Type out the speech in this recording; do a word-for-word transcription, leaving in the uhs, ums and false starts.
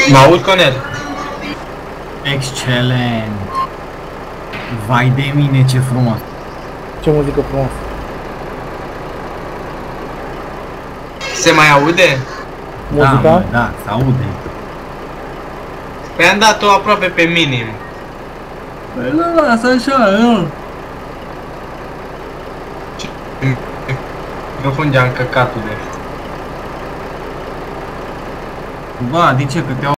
Mă aud, Conel? Excelent! Vai de mine, ce frumos! Ce muzică frumoasă. Se mai aude? Muzica? Da, mă, da, se aude. Păi am dat-o aproape pe minim. Păi nu, lasă așa, nu? Microfon de-a încăcatul de. Ba, de ce? Că te